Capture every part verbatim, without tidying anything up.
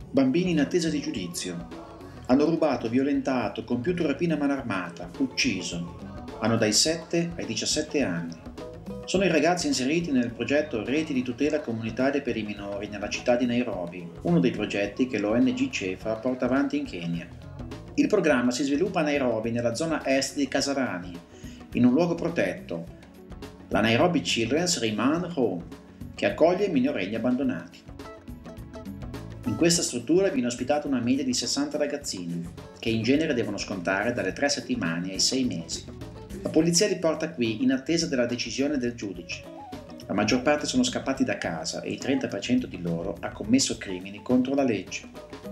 Bambini in attesa di giudizio. Hanno rubato, violentato, compiuto rapina a mano armata, ucciso. Hanno dai sette ai diciassette anni. Sono i ragazzi inseriti nel progetto Reti di tutela comunitaria per i minori nella città di Nairobi, uno dei progetti che l'O N G CEFA porta avanti in Kenya. Il programma si sviluppa a Nairobi, nella zona est di Kasarani, in un luogo protetto, la Nairobi Children's Remand Home, che accoglie minorenni abbandonati. In questa struttura viene ospitata una media di sessanta ragazzini, che in genere devono scontare dalle tre settimane ai sei mesi. La polizia li porta qui in attesa della decisione del giudice. La maggior parte sono scappati da casa e il trenta per cento di loro ha commesso crimini contro la legge.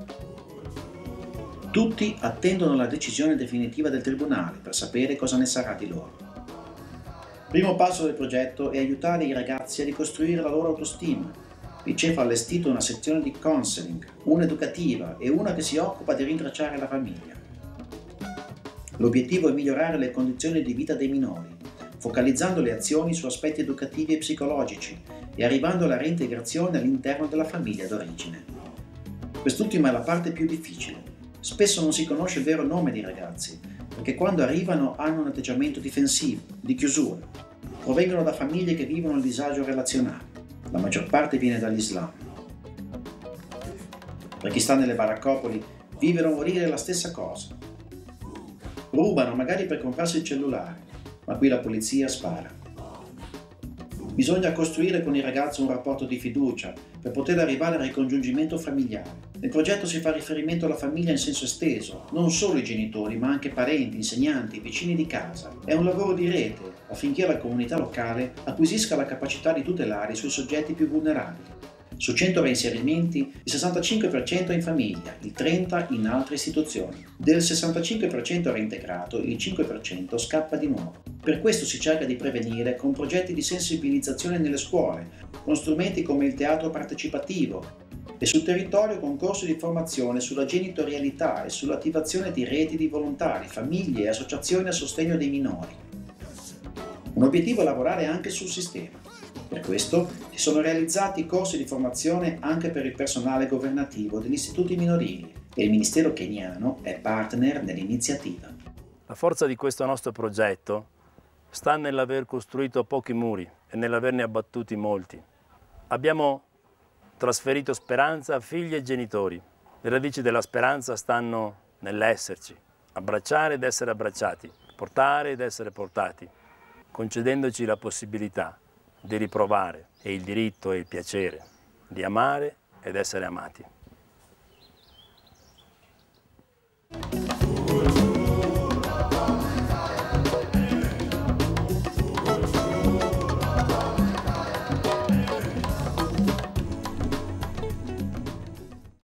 Tutti attendono la decisione definitiva del tribunale per sapere cosa ne sarà di loro. Il primo passo del progetto è aiutare i ragazzi a ricostruire la loro autostima. Il CEFA ha allestito una sezione di counseling, una educativa e una che si occupa di rintracciare la famiglia. L'obiettivo è migliorare le condizioni di vita dei minori, focalizzando le azioni su aspetti educativi e psicologici e arrivando alla reintegrazione all'interno della famiglia d'origine. Quest'ultima è la parte più difficile. Spesso non si conosce il vero nome dei ragazzi, perché quando arrivano hanno un atteggiamento difensivo, di chiusura. Provengono da famiglie che vivono il disagio relazionale. La maggior parte viene dall'Islam. Per chi sta nelle baraccopoli, vivere o morire è la stessa cosa. Rubano magari per comprarsi il cellulare, ma qui la polizia spara. Bisogna costruire con il ragazzo un rapporto di fiducia per poter arrivare al ricongiungimento familiare. Nel progetto si fa riferimento alla famiglia in senso esteso, non solo i genitori, ma anche parenti, insegnanti, vicini di casa. È un lavoro di rete affinché la comunità locale acquisisca la capacità di tutelare i suoi soggetti più vulnerabili. Su cento reinserimenti, il sessantacinque per cento è in famiglia, il trenta per cento in altre istituzioni. Del sessantacinque per cento reintegrato, il cinque per cento scappa di nuovo. Per questo si cerca di prevenire con progetti di sensibilizzazione nelle scuole, con strumenti come il teatro partecipativo e sul territorio con corsi di formazione sulla genitorialità e sull'attivazione di reti di volontari, famiglie e associazioni a sostegno dei minori. Un obiettivo è lavorare anche sul sistema. Per questo si sono realizzati corsi di formazione anche per il personale governativo degli istituti minorili e il Ministero keniano è partner nell'iniziativa. La forza di questo nostro progetto sta nell'aver costruito pochi muri e nell'averne abbattuti molti. Abbiamo trasferito speranza a figli e genitori. Le radici della speranza stanno nell'esserci, abbracciare ed essere abbracciati, portare ed essere portati, concedendoci la possibilità di riprovare e il diritto e il piacere di amare ed essere amati.